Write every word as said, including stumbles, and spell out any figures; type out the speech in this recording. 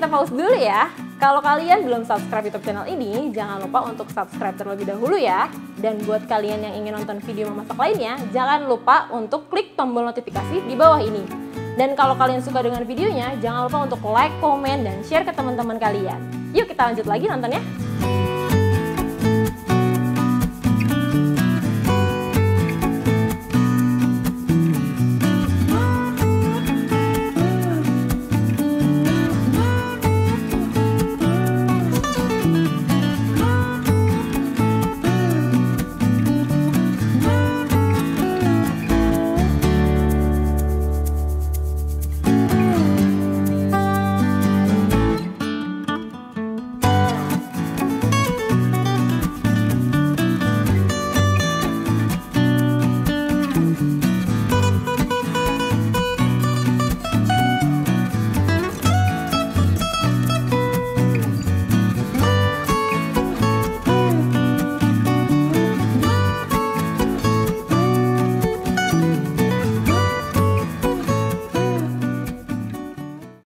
kita pause dulu ya. Kalau kalian belum subscribe YouTube channel ini, jangan lupa untuk subscribe terlebih dahulu ya. Dan buat kalian yang ingin nonton video memasak lainnya, jangan lupa untuk klik tombol notifikasi di bawah ini. Dan kalau kalian suka dengan videonya, jangan lupa untuk like, komen, dan share ke teman-teman kalian. Yuk kita lanjut lagi nontonnya.